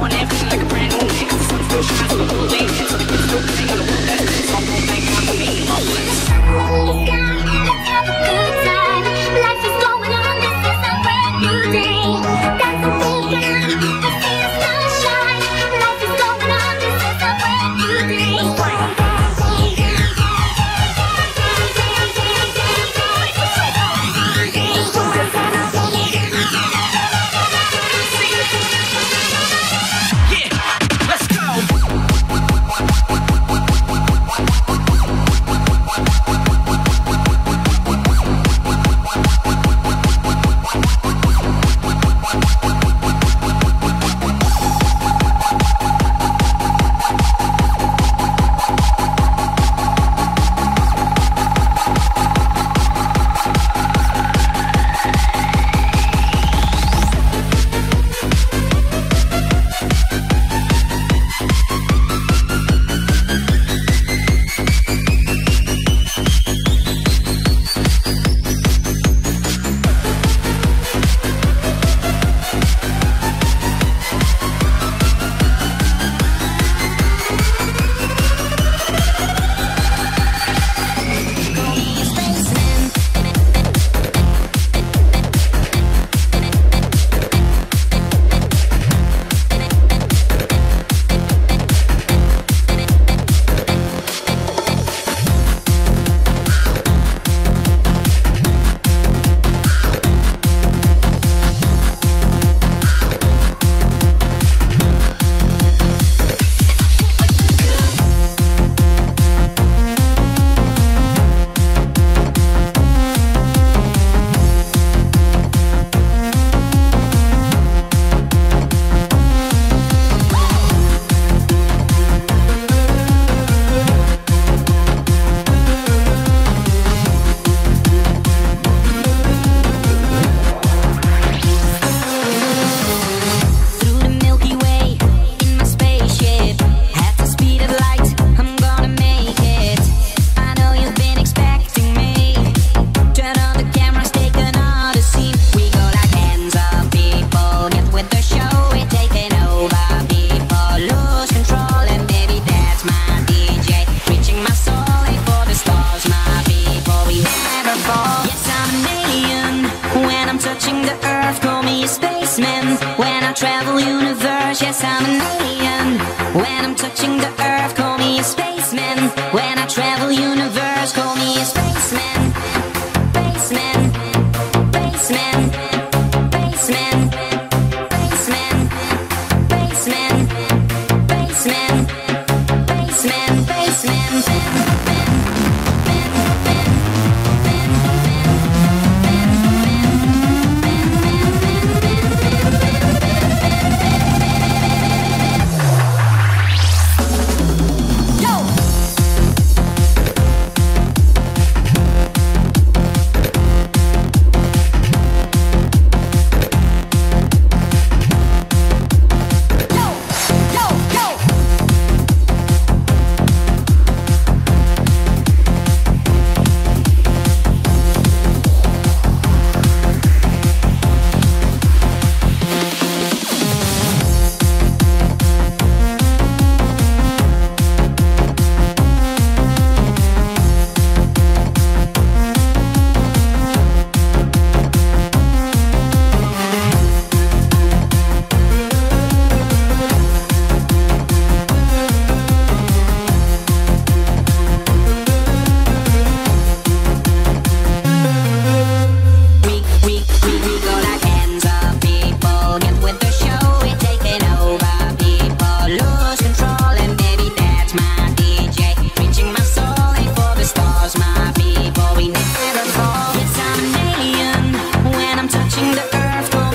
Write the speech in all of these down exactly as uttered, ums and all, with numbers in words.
on everything like a brand new day. The sun still shines on the whole day. So the kids still playing on the road. That's it. So whole thing on for me. Have a good time. Life is going on. This is a brand new day. That's the weekend. The sea is sunshine. Life is going on. This is a brand new day. Travel universe, yes I'm an alien. When I'm touching the earth, call me a spaceman. When I travel universe, call me a spaceman. Spaceman, spaceman, spaceman, spaceman, spaceman, spaceman, spaceman, spaceman,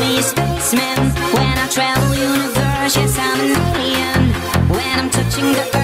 yes I'm an alien. When I'm touching the earth.